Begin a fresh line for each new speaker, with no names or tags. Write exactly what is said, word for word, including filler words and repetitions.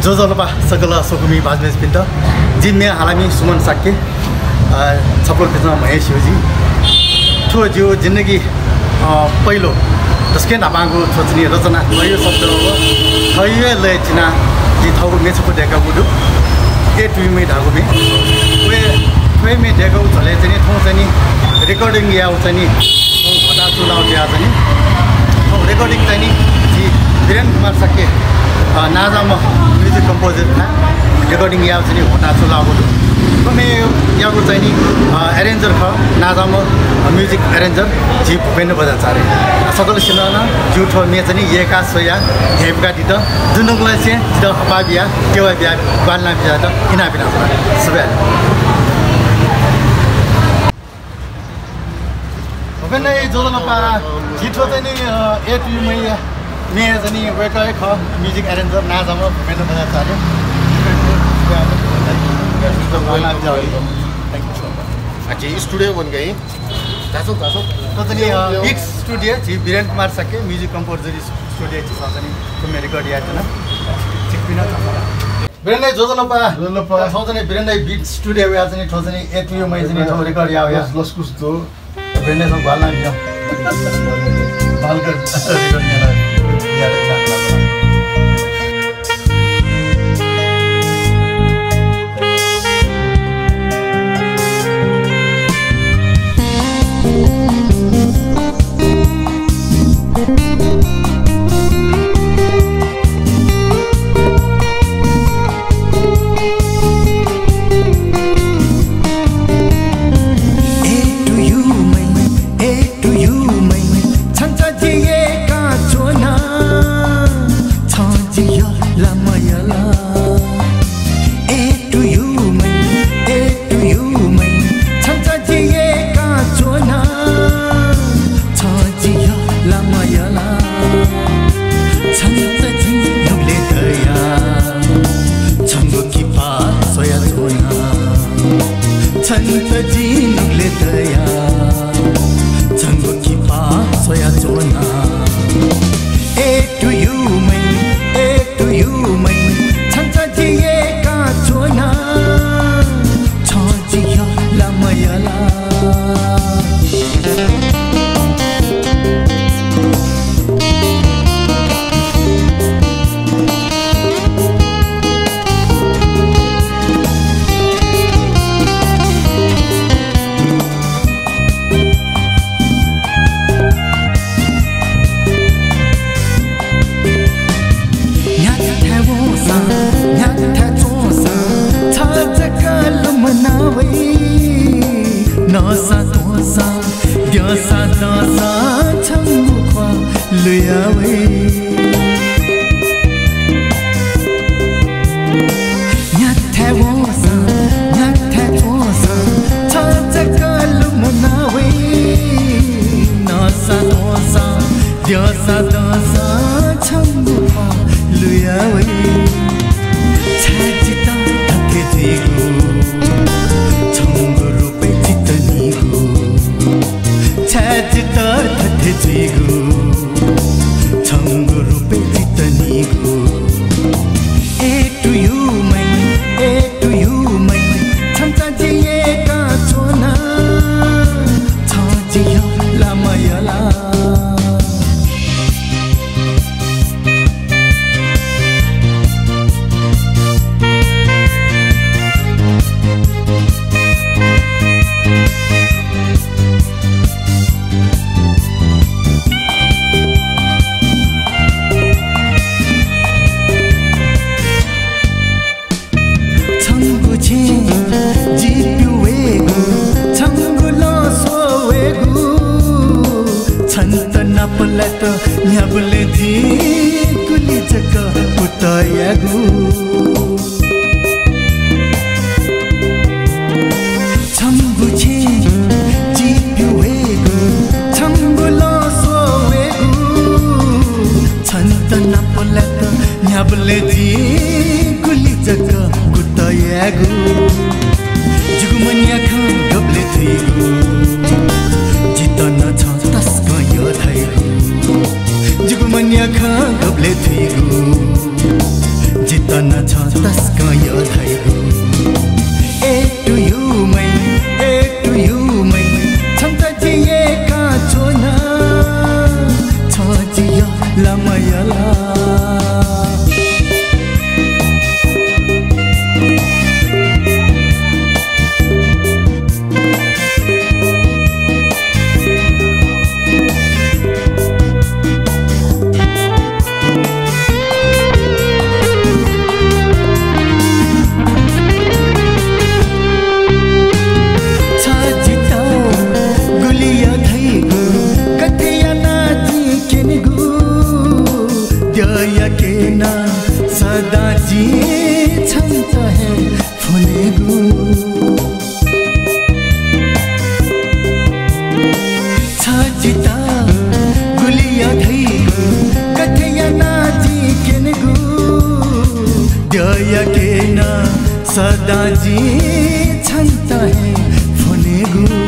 जोजलपा सकल सुकुमी बाजमेज पिन्ट जिम्मे हालामी सुमन साक्के छप्पल पिछमा महेश शिवजी ठो जो जिन्दगी पहिलो तस्के नापाको छोच्ने रचना भयो शब्द हो थैये लय चिना कि थाउको मेछको देखा बुडु ए टुइमै ढाको मे वे वे मे देखा उछले चाहिँ ठाउँ चाहिँ रेकर्डिङ या चाहिँ नि घटा चुनाव या चाहिँ रेकर्डिङ चाहिँ नि वीरेन कुमार साक्के नाजामा म्युजिक कम्पोजर था रेकर्डिङ या चाहिँ घटा चुनाव कमे याको चाहिँ नि एरेन्जर ख नाजामा म्युजिक एरेन्जर जी भूपेन्द्र बजाचार्य सकल सिनाना जुठो मे चाहिँ एका सोया हेपका दित जुनगलाई चाहिँ दित हपाबिया केवा बिया बालना बिया त इना बिना सबै भूपेन्द्र जोजलपा जिठो चाहिँ नि ए टु मै मे चाहिँ नि वेकै ख म्युजिक एरेन्जर नाजामा भूपेन्द्र बजाचार्य
अच्छा स्टूडियो बन गई तासो तासो
तो तनी बिग स्टूडियो जी Viren Kumar Sakya music composer studio जी सासनी तुम रिकॉर्ड या तना ठीक बिना वीरेन जोजलपा जोजलपा सोजने वीरेन बिग स्टूडियो या जनी ठोजनी एटीओ मै जनी ठो रिकॉर्ड या या लस्कुस तो वीरेन सब बालना बिया बालकर रिकॉर्ड या या
जुगमन्या खा गबले थुइगु जित
न छ तस्क यो धैगु ए टु यु मै ए टु यु मै छन्त जिएका छोन छ जिया लमयला सदा जी छन्त है फुलेगु छजिता गुलिया धैगु कथया नाजी केनगु दया के ना सदा जी छन्त है फुलेगु